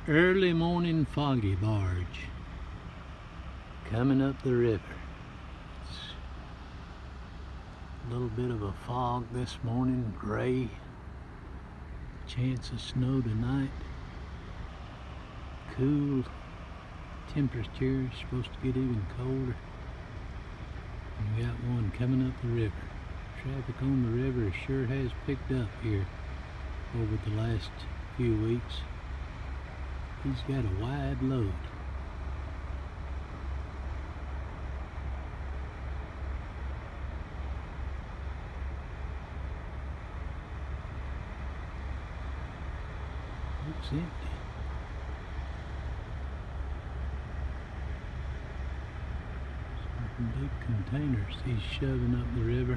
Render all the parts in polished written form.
Early morning foggy barge coming up the river. It's a little bit of a fog this morning, gray. Chance of snow tonight. Cool temperature, supposed to get even colder. And we got one coming up the river. Traffic on the river sure has picked up here over the last few weeks. He's got a wide load. Looks empty. Some big containers he's shoving up the river.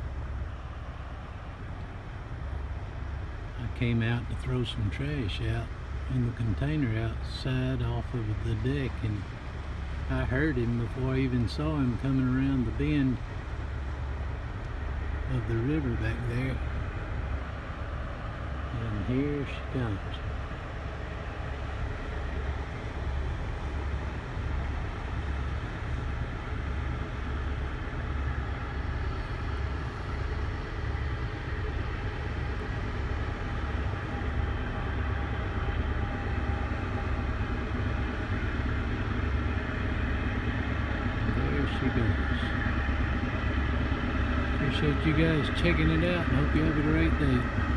I came out to throw some trash out in the container outside off of the deck, and I heard him before I even saw him coming around the bend of the river back there. And here she comes. She goes. Appreciate you guys checking it out, and hope you have a great day.